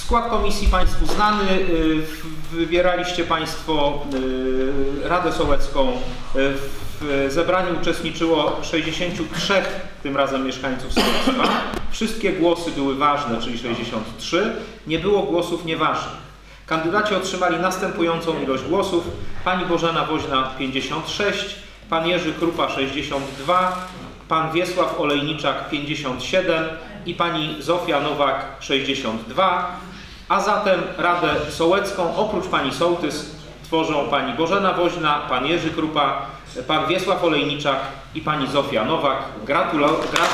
Skład komisji Państwu znany. Wybieraliście Państwo Radę Sołecką. W zebraniu uczestniczyło 63 tym razem mieszkańców sołectwa. Wszystkie głosy były ważne, czyli 63. Nie było głosów nieważnych. Kandydaci otrzymali następującą ilość głosów. Pani Bożena Woźna 56, pan Jerzy Krupa 62, pan Wiesław Olejniczak 57 i pani Zofia Nowak 62. A zatem Radę Sołecką oprócz pani sołtys tworzą pani Bożena Woźna, pan Jerzy Krupa, pan Wiesław Olejniczak i pani Zofia Nowak. Gratuluję.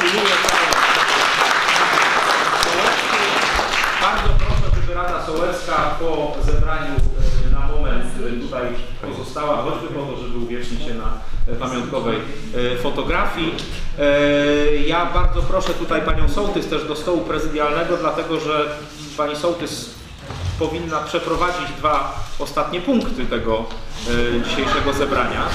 Bardzo proszę, żeby Rada Sołecka po zebraniu na moment tutaj pozostała, choćby po to, żeby uwiecznić się na pamiątkowej fotografii. Ja bardzo proszę tutaj panią sołtys też do stołu prezydialnego, dlatego że pani sołtys powinna przeprowadzić 2 ostatnie punkty tego dzisiejszego zebrania.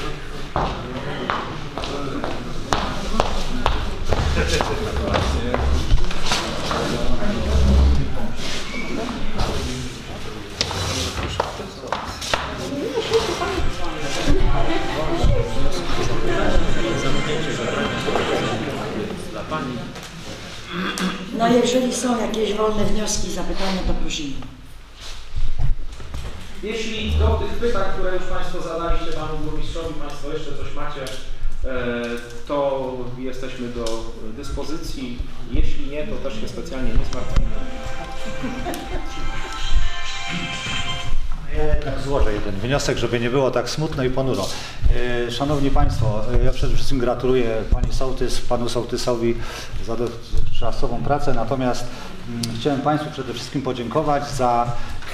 No jeżeli są jakieś wolne wnioski, zapytania, to prosimy. Jeśli do tych pytań, które już Państwo zadaliście panu burmistrzowi, Państwo jeszcze coś macie, to jesteśmy do dyspozycji. Jeśli nie, to też się specjalnie nie zmartwimy. Ja jednak złożę jeden wniosek, żeby nie było tak smutno i ponuro. Szanowni Państwo, ja przede wszystkim gratuluję Pani Sołtys, Panu Sołtysowi za dotychczasową pracę, natomiast chciałem Państwu przede wszystkim podziękować za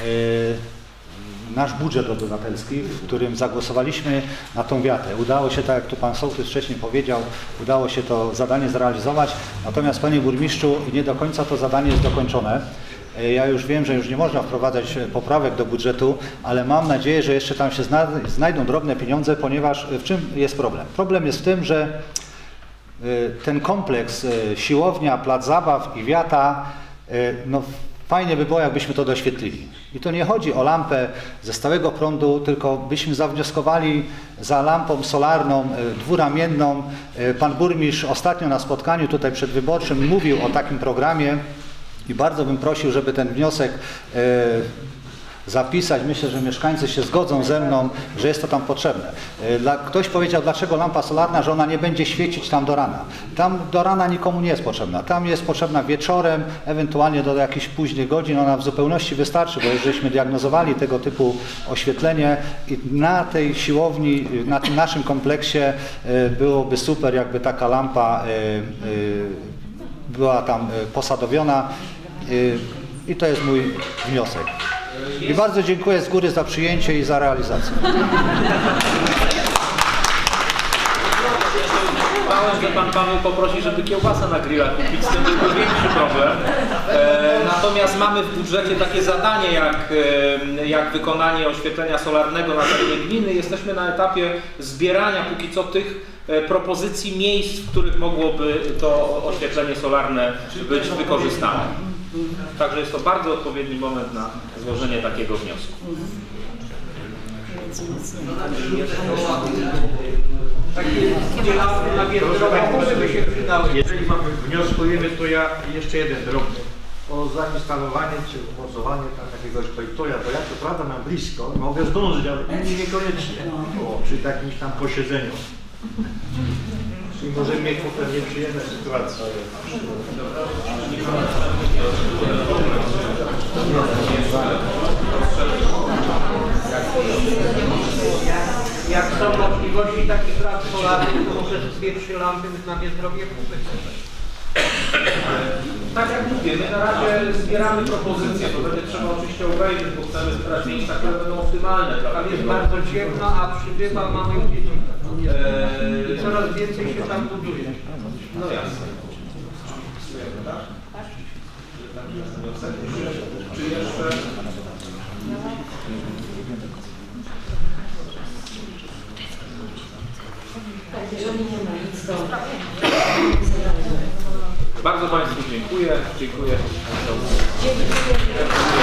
nasz budżet obywatelski, w którym zagłosowaliśmy na tą wiatę. Udało się, tak jak tu Pan Sołtys wcześniej powiedział, udało się to zadanie zrealizować, natomiast Panie Burmistrzu, nie do końca to zadanie jest dokończone. Ja już wiem, że już nie można wprowadzać poprawek do budżetu, ale mam nadzieję, że jeszcze tam się znajdą drobne pieniądze, ponieważ w czym jest problem? Problem jest w tym, że ten kompleks siłownia, plac zabaw i wiata, no fajnie by było, jakbyśmy to doświetlili. I to nie chodzi o lampę ze stałego prądu, tylko byśmy zawnioskowali za lampą solarną, dwuramienną. Pan burmistrz ostatnio na spotkaniu tutaj przedwyborczym mówił o takim programie i bardzo bym prosił, żeby ten wniosek zapisać. Myślę, że mieszkańcy się zgodzą ze mną, że jest to tam potrzebne. Ktoś powiedział, dlaczego lampa solarna, że ona nie będzie świecić tam do rana. Tam do rana nikomu nie jest potrzebna. Tam jest potrzebna wieczorem, ewentualnie do jakichś późnych godzin. Ona w zupełności wystarczy, bo już żeśmy diagnozowali tego typu oświetlenie i na tej siłowni, na tym naszym kompleksie byłoby super, jakby taka lampa była tam posadowiona i to jest mój wniosek. I bardzo dziękuję z góry za przyjęcie i za realizację. Myślałem, że Pan Paweł poprosi, żeby kiełbasę na grilla kupić, z tym byłby większy problem. Natomiast mamy w budżecie takie zadanie jak wykonanie oświetlenia solarnego na terenie gminy. Jesteśmy na etapie zbierania póki co tych propozycji miejsc, w których mogłoby to oświetlenie solarne być wykorzystane. Także jest to bardzo odpowiedni moment na złożenie takiego wniosku. Takie lampy na Biedronce by się przydały. Jeżeli wnioskujemy, to ja jeszcze jeden drobny. O zainstalowanie czy umocowanie jakiegoś projektora, bo ja co prawda mam blisko, mogę zdążyć, ale inni niekoniecznie. Przy jakimś tam posiedzeniu. I możemy mieć potem nieprzyjemne sytuacje. Jak są możliwości takich prac solarnych, to może 2-3 lampy na Biedrowie kupić. Tak jak mówię, my na razie zbieramy propozycje, to będzie trzeba oczywiście obejrzeć, bo chcemy wybrać miejsca, które będą optymalne. Tam jest bardzo ciemno, a przybywa małych dzieci. I coraz więcej się tam buduje. No jasne. Czy jeszcze... Jeżeli nie ma nic do... Bardzo Bardzo Państwu dziękuję. Dziękuję. Dziękuję.